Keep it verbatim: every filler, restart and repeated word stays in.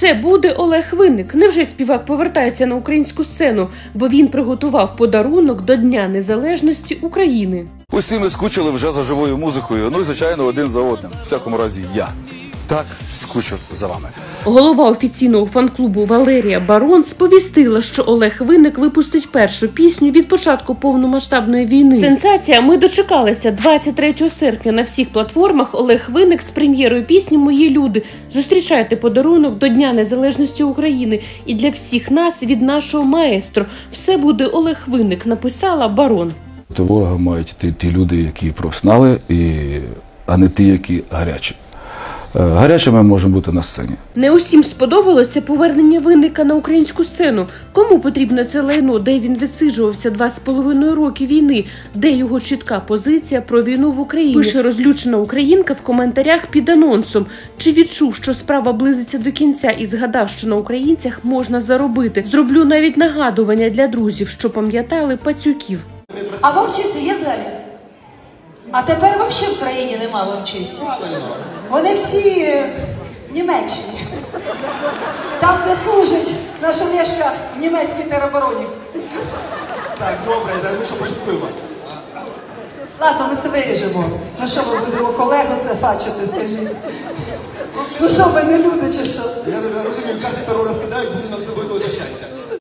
Все буде Олег Винник. Невже співак повертається на українську сцену, бо він приготував подарунок до Дня Незалежності України? Усі ми скучили вже за живою музикою, ну і, звичайно, один за одним. В всякому разі, я так скучив за вами. Голова офіційного фан-клубу Валерія Барон сповістила, що Олег Винник випустить першу пісню від початку повномасштабної війни. Сенсація! Ми дочекалися. двадцять третього серпня на всіх платформах Олег Винник з прем'єрою пісні «Мої люди». Зустрічайте подарунок до Дня Незалежності України. І для всіх нас від нашого маестро. Все буде Олег Винник, написала Барон. До ворога мають йти ті люди, які професіонали, і... а не ті, які гарячі. Гарячими можемо бути на сцені. Не усім сподобалося повернення Винника на українську сцену. Кому потрібне це лайно, де він висиджувався два з половиною роки війни, де його чітка позиція про війну в Україні? Пише розлючена українка в коментарях під анонсом. Чи відчув, що справа близиться до кінця і згадав, що на українцях можна заробити? Зроблю навіть нагадування для друзів, що пам'ятали пацюків. А вовчиці є в залі? А тепер взагалі в країні нема вовчиці. Вони всі в Німеччині. Там, де служить наша Олешка в німецькій теробороні. Так, добре, ми що пошуткуємо? Ладно, ми це виріжемо. Ну що, ми будемо колегу це фачити, скажіть? Ну що, ви не люди чи що? Я розумію, карти терора скидають, буде нам з тобою